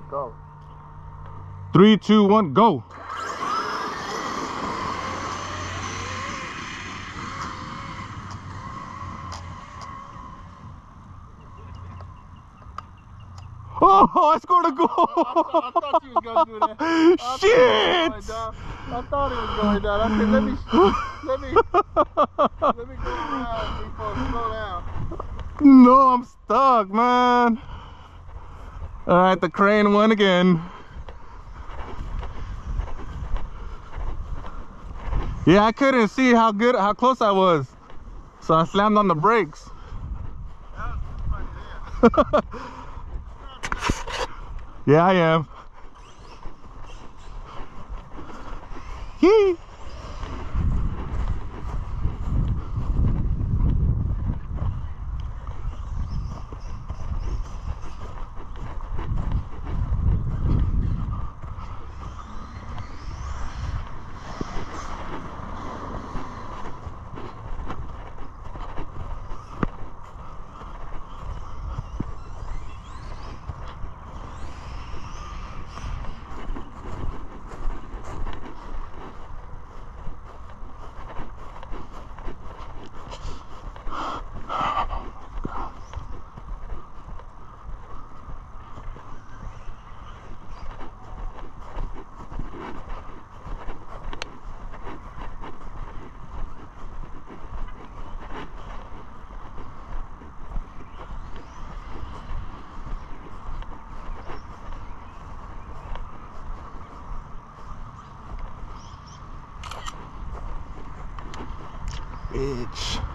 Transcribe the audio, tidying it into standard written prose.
Go. 3, 2, 1, go. Oh, I scored a goal. I thought you was going to do that. Shit. I thought he was going down. I said, let me go around before I slow down. No, I'm stuck, man. All right, the crane won again. Yeah, I couldn't see how close I was, so I slammed on the brakes. That was funny, Yeah, I am. Yee. Bitch.